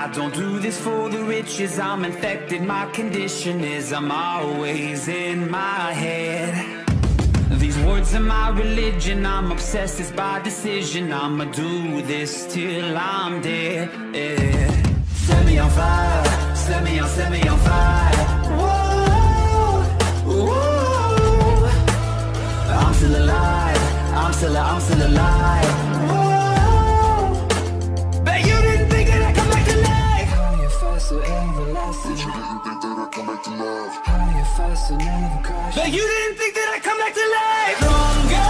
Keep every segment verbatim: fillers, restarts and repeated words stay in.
I don't do this for the riches, I'm infected, my condition is I'm always in my head. These words are my religion, I'm obsessed, it's by decision. I'ma do this till I'm dead, yeah. Set me on fire, set me on, set me on fire. Whoa, whoa. I'm still alive, I'm still, I'm still alive. Whoa. Bet you didn't think that I'd come back to life. Higher, faster, everlasting. Bet you didn't think that I'd come back to life. Higher, faster, never crash. Bet you didn't think that I'd come back to life. Stronger.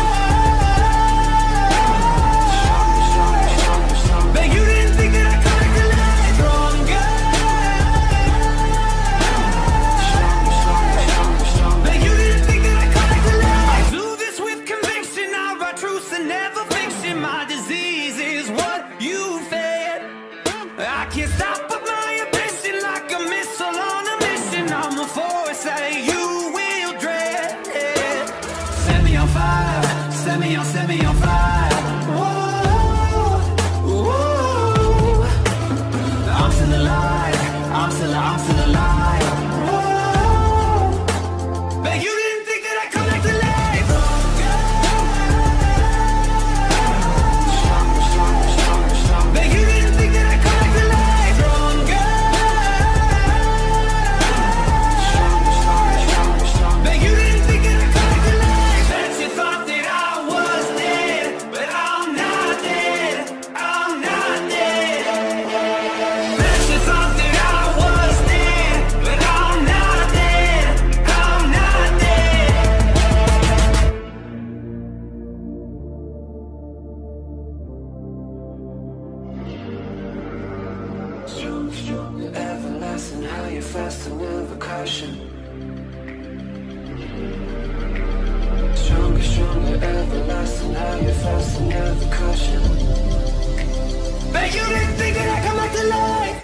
Bet you didn't think that I'd come back to life. Stronger. Bet you didn't think that I'd come back to life. I do this with conviction, I write truth and never fiction. My disease is what you fed. I can't stop but my ambition, like a missile on a mission. I'm a force that you will dread. Set me on fire, set me on, set me on fire. Whoa, whoa. I'm still alive, I'm still, I'm still alive. Whoa. Bet you didn't think that I'd come back to life. Bet you didn't think that I'd come back to life. Stronger. Bet you didn't think that I'd come back to life. Bet you thought that I was dead, but I'm not dead, I'm not dead. Bet you thought that I was dead, but I'm not dead, I'm not dead. Stronger, stronger, everlasting, higher, faster, never crashing. Stronger, stronger, everlasting, higher, faster, never crashing. Bet you didn't think that I'd come back to life.